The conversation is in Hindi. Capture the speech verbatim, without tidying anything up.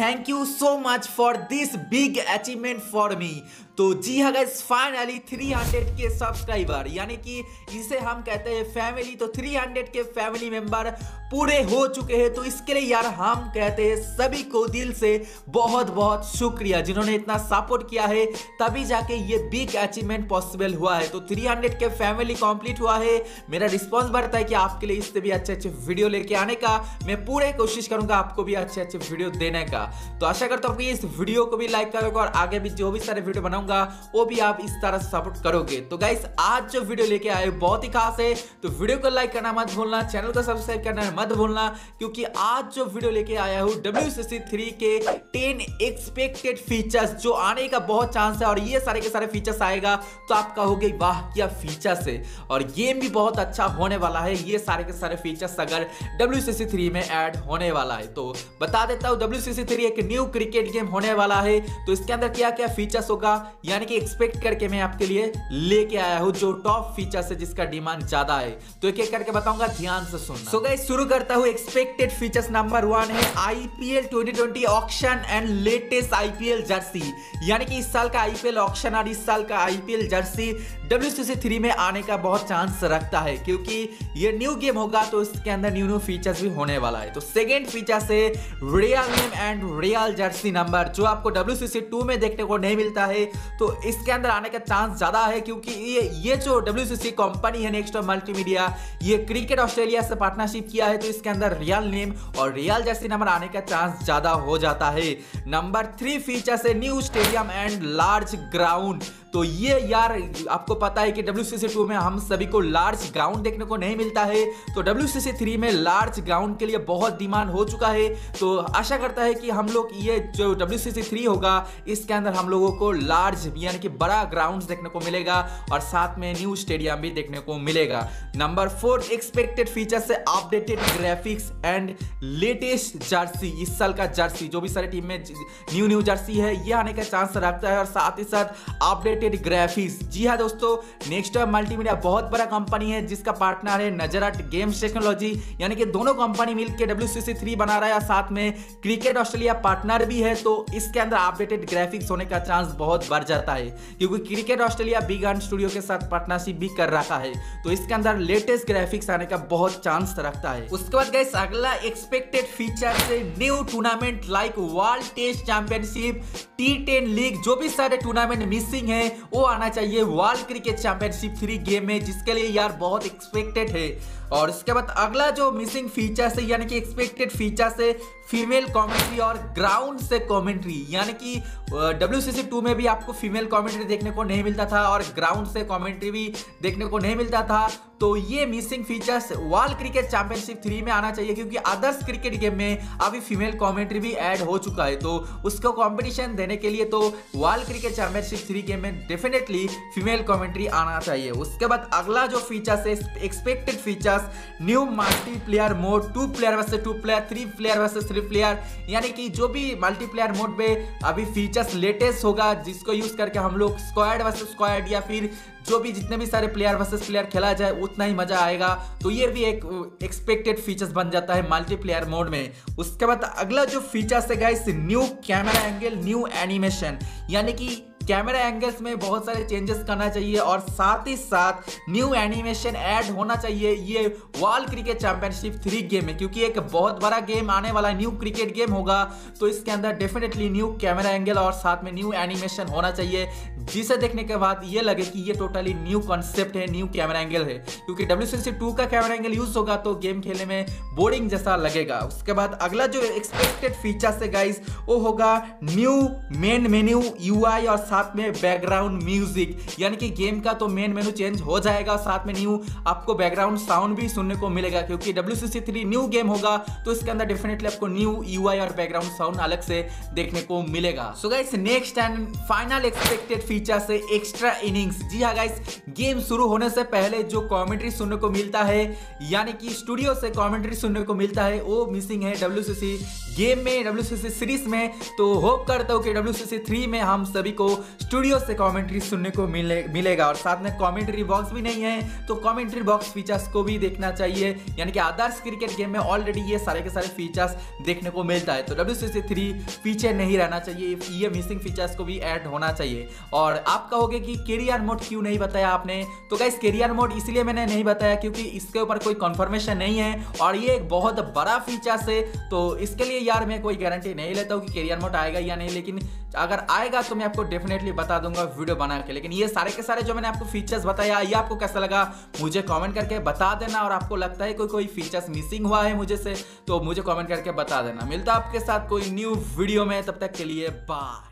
Thank you so much for this big achievement for me. तो जी हाँ गाइस, फाइनली थ्री हंड्रेड के सब्सक्राइबर यानी कि इसे हम कहते हैं फैमिली, तो थ्री हंड्रेड के फैमिली मेंबर पूरे हो चुके हैं। तो इसके लिए यार हम कहते हैं सभी को दिल से बहुत बहुत शुक्रिया, जिन्होंने इतना सपोर्ट किया है तभी जाके ये बिग अचीवमेंट पॉसिबल हुआ है। तो थ्री हंड्रेड के फैमिली कंप्लीट हुआ है। मेरा रिस्पॉन्स बढ़ता है कि आपके लिए इससे भी अच्छे अच्छे वीडियो लेके आने का। मैं पूरे कोशिश करूंगा आपको भी अच्छे अच्छे वीडियो देने का। तो आशा करता हूँ कि इस वीडियो को भी लाइक करोगे और आगे भी जो भी सारे वीडियो बनाऊंगा वो भी आप इस तरह सपोर्ट करोगे। तो गाइस, आज जो वीडियो लेके आए बहुत ही खास है, तो वीडियो को लाइक करना मत भूलना, चैनल को सब्सक्राइब करना मत भूलना, क्योंकि आज जो वीडियो लेके आया हूँ डब्ल्यू सी सी थ्री के टेन एक्सपेक्टेड फीचर्स जो आने का बहुत चांस है, और ये सारे के सारे फीचर्स आएगा तो आप कहोगे वाह क्या फीचर्स है, और गेम भी बहुत अच्छा होने वाला है। ये सारे के सारे फीचर्स अगर डब्ल्यू सी सी थ्री में ऐड होने वाला है तो बता देता हूँ, डब्ल्यू सी सी थ्री एक न्यू क्रिकेट गेम होने वाला है। तो इसके अंदर क्या क्या फीचर्स होगा यानी कि एक्सपेक्ट करके मैं आपके लिए लेके आया हूं जो टॉप फीचर्स है जिसका डिमांड ज्यादा है। तो एक एक करके बताऊंगा, ध्यान से सुनना। सो गाइस, शुरू करता हूं। एक्सपेक्टेड फीचर्स नंबर वन है IPL twenty twenty auction and latest IPL jersey, यानी कि इस साल का आईपीएल ऑक्शन और इस साल का IPL jersey W C C three में आने का बहुत चांस रखता है, क्योंकि ये न्यू गेम होगा तो इसके अंदर न्यू न्यू फीचर्स भी होने वाला है। तो सेकेंड फीचर से real name and real jersey number, जो आपको डब्ल्यू सी सी टू में देखने को नहीं मिलता है, तो इसके अंदर आने का चांस ज्यादा है, क्योंकि ये ये जो डब्ल्यू सी सी कंपनी है नेक्स्ट मल्टीमीडिया, ये क्रिकेट ऑस्ट्रेलिया से पार्टनरशिप किया है, तो इसके अंदर रियल नेम और रियल जर्सी नंबर आने का चांस ज्यादा हो जाता है। नंबर थ्री फीचर से new stadium and large ground. तो ये यार आपको पता है कि डब्ल्यू सी सी टू में हम सभी को लार्ज ग्राउंड देखने को नहीं मिलता है, तो डब्ल्यू सी सी थ्री में लार्ज ग्राउंड के लिए बहुत डिमांड हो चुका है। तो आशा करता है कि हम लोग ये जो डब्ल्यू सी सी थ्री होगा इसके अंदर हम लोगों को लार्ज यानी कि बड़ा ग्राउंड देखने को मिलेगा और साथ में न्यू स्टेडियम भी देखने को मिलेगा। नंबर फोर एक्सपेक्टेड फीचर से updated graphics and latest jersey. इस साल का जर्सी जो भी सारे टीम में न्यू न्यू जर्सी है ये आने का चांस रखता है, और साथ ही साथ अपडेटेड ग्राफिक्स। जी हाँ दोस्तों, नेक्स्ट मल्टीमीडिया बहुत बड़ा कंपनी है जिसका पार्टनर है नजरट गेम्स टेक्नोलॉजी, यानी कि दोनों कंपनी मिलकर डब्ल्यू सी सी थ्री बना रहा है, साथ में क्रिकेट ऑस्ट्रेलिया पार्टनर भी है। तो इसके अंदर अपडेटेड ग्राफिक्स होने का चांस बहुत बढ़ जाता है, क्योंकि cricket Australia big gun studio के साथ पार्टनरशिप भी कर रखा है, तो इसके अंदर लेटेस्ट ग्राफिक्स आने का बहुत चांस रखता है। उसके बाद गाइस, अगला एक्सपेक्टेड फीचर से new tournament like world test championship, T ten league, जो भी सारे टूर्नामेंट मिसिंग है वो आना चाहिए world cricket championship three game में, जिसके लिए यार बहुत एक्सपेक्टेड है। और इसके बाद अगला जो मिसिंग फीचर है यानी कि एक्सपेक्टेड फीचर से फीमेल कमेंट्री और ग्राउंड से कमेंट्री, यानी कि डब्ल्यू सी सी टू में भी आपको फीमेल कमेंट्री देखने को नहीं मिलता था और ग्राउंड से कमेंट्री भी देखने को नहीं मिलता था। तो ये missing features world cricket championship three में आना चाहिए, क्योंकि अदर्स क्रिकेट गेम में अभी फीमेल कमेंट्री भी ऐड हो चुका है, तो उसको कंपटीशन देने के लिए तो world cricket championship three game में डेफिनेटली फीमेल कमेंट्री आना चाहिए। उसके बाद अगला जो फीचर्स है expected features new multiplayer mode, two player versus two player, three player versus three player, यानी कि जो भी मल्टीप्लेयर मोड में अभी फीचर्स लेटेस्ट होगा जिसको यूज करके हम लोग स्क्वाड वर्सेस स्क्वाड या फिर जो भी जितने भी सारे प्लेयर वर्सेस प्लेयर खेला जाए उतना ही मजा आएगा। तो ये भी एक एक्सपेक्टेड फीचर्स बन जाता है मल्टीप्लेयर मोड में। उसके बाद अगला जो फीचर्स है guys, new camera angle, new animation, यानी कि कैमरा एंगल्स में बहुत सारे चेंजेस करना चाहिए और साथ ही साथ न्यू एनिमेशन ऐड होना चाहिए ये world cricket championship three game में, क्योंकि एक बहुत बड़ा गेम आने वाला न्यू क्रिकेट गेम होगा, तो इसके अंदर डेफिनेटली न्यू कैमरा एंगल और साथ में न्यू एनिमेशन होना चाहिए, जिसे देखने के बाद ये लगे कि ये टोटली न्यू कॉन्सेप्ट है, न्यू कैमरा एंगल है। क्योंकि डब्ल्यू सी सी टू का कैमरा एंगल यूज होगा तो गेम खेलने में बोरिंग जैसा लगेगा। उसके बाद अगला जो एक्सपेक्टेड फीचर्स है गाइस वो होगा न्यू मेन मेन्यू यूआई और साथ में बैकग्राउंड म्यूजिक, यानी कि गेम का तो मेन मेनू चेंज हो जाएगा, साथ में न्यू आपको बैकग्राउंड साउंड भी सुनने को मिलेगा, क्योंकि W C C three new game होगा तो इसके अंदर डेफिनेटली आपको न्यू यूआई और बैकग्राउंड साउंड अलग से देखने को मिलेगा। So guys, next and final expected feature से एक्स्ट्रा इनिंग्स। जी हाँ गाइस, गेम शुरू होने से पहले जो कमेंट्री सुनने को मिलता है यानी कि स्टूडियो से कमेंट्री सुनने को मिलता है वो मिसिंग है डब्ल्यू सी सी गेम में डब्ल्यू सी सी सीरीज में। तो होप करता हूँ कि डब्ल्यू सी सी थ्री में हम सभी को स्टूडियो से कमेंट्री सुनने को मिले मिलेगा। और साथ में कमेंट्री बॉक्स भी नहीं है तो कमेंट्री बॉक्स फीचर्स को भी देखना चाहिए, यानी कि आदर्श क्रिकेट गेम में ऑलरेडी ये सारे के सारे फीचर्स देखने को मिलता है। तो डब्ल्यू सी सी थ्री पीछे नहीं रहना चाहिए, ये मिसिंग फीचर्स को भी ऐड होना चाहिए। और आप कहोगे कि कैरियर मोड क्यों नहीं बताया आपने, तो गाइस कैरियर मोड इसलिए मैंने नहीं बताया क्योंकि इसके ऊपर कोई कंफर्मेशन नहीं है और ये एक बहुत बड़ा फीचर्स है। तो इसके लिए यार मैं कोई गारंटी नहीं लेता हूँ कि कैरियर मोड आएगा या नहीं, लेकिन अगर आएगा तो मैं आपको डेफिनेटली बता दूंगा वीडियो बना के। लेकिन ये सारे के सारे जो मैंने आपको फीचर्स बताया, ये आपको कैसा लगा मुझे कमेंट करके बता देना। और आपको लगता है कोई कोई फीचर्स मिसिंग हुआ है मुझे से, तो मुझे कमेंट करके बता देना। मिलता है आपके साथ कोई न्यू वीडियो में, तब तक के लिए बाय।